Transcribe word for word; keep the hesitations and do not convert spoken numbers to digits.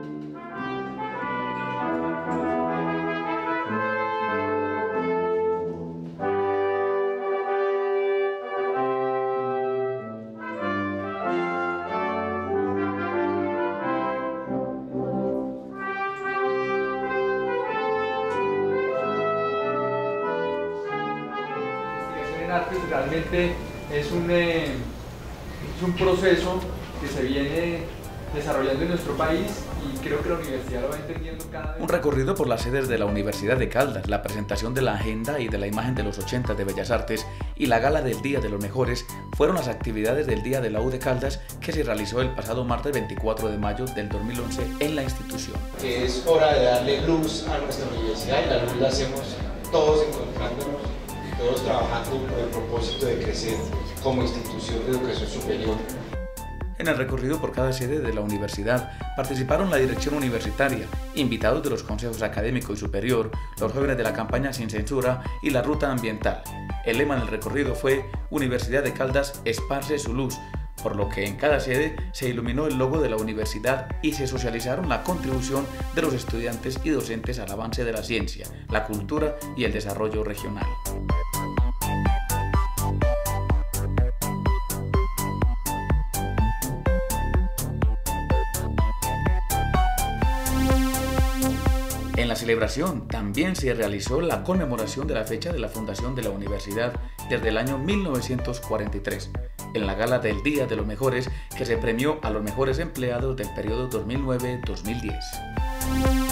En arte realmente es un, eh, es un proceso que se viene desarrollando en nuestro país y creo que la universidad lo va entendiendo cada vez. Un recorrido por las sedes de la Universidad de Caldas, la presentación de la agenda y de la imagen de los ochenta de Bellas Artes y la gala del Día de los Mejores fueron las actividades del Día de la U de Caldas que se realizó el pasado martes veinticuatro de mayo del dos mil once en la institución. Es hora de darle luz a nuestra universidad y la luz la hacemos todos encontrándonos, todos trabajando con el propósito de crecer como institución de educación superior. En el recorrido por cada sede de la universidad participaron la dirección universitaria, invitados de los consejos académico y superior, los jóvenes de la campaña Sin Censura y la ruta ambiental. El lema del recorrido fue Universidad de Caldas esparce su luz, por lo que en cada sede se iluminó el logo de la universidad y se socializaron la contribución de los estudiantes y docentes al avance de la ciencia, la cultura y el desarrollo regional. En la celebración también se realizó la conmemoración de la fecha de la fundación de la universidad desde el año mil novecientos cuarenta y tres, en la gala del Día de los Mejores que se premió a los mejores empleados del periodo dos mil nueve a dos mil diez.